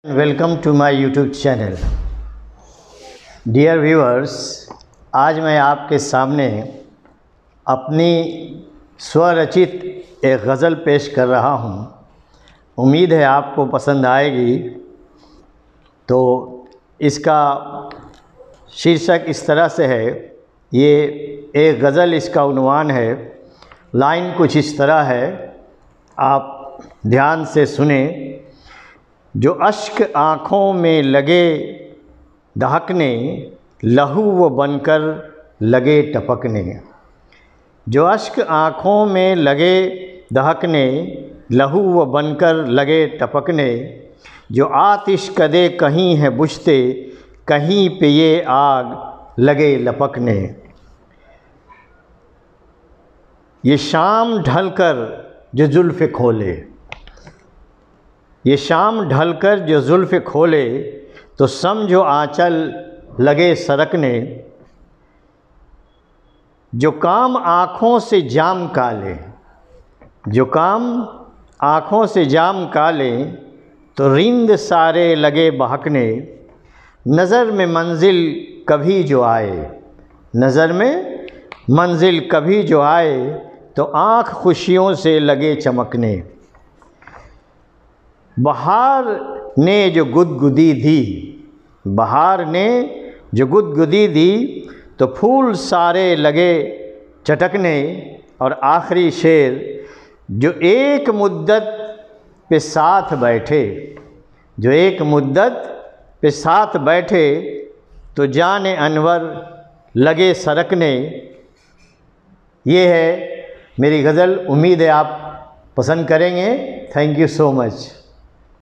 Welcome to my YouTube channel. Dear viewers, आज मैं आपके सामने अपनी स्वरचित एक गज़ल पेश कर रहा हूँ। उम्मीद है आपको पसंद आएगी। तो इसका शीर्षक इस तरह से है, ये एक गज़ल, इसका उन्वान है। लाइन कुछ इस तरह है, आप ध्यान से सुने। जो अश्क आँखों में लगे दहकने, लहू वो बनकर लगे टपकने। जो अश्क आँखों में लगे दहकने, लहू वो बनकर लगे टपकने। जो आतिश कदे कहीं है बुझते, कहीं पे ये आग लगे लपकने। ये शाम ढलकर जो जुल्फ़ खोले, ये शाम ढलकर जो जुल्फ़ खोले, तो समझो आंचल लगे सरकने। जो काम आँखों से जाम काले, जो काम आँखों से जाम काले, तो रिंद सारे लगे बहकने। नज़र में मंजिल कभी जो आए, नज़र में मंजिल कभी जो आए, तो आँख खुशियों से लगे चमकने। बहार ने जो गुदगुदी दी, बहार ने जो गुदगुदी दी, तो फूल सारे लगे चटकने। और आखिरी शेर, जो एक मुद्दत पे साथ बैठे, जो एक मुद्दत पे साथ बैठे, तो जाने अनवर लगे सरकने। ये है मेरी गज़ल। उम्मीद है आप पसंद करेंगे। Thank you so much.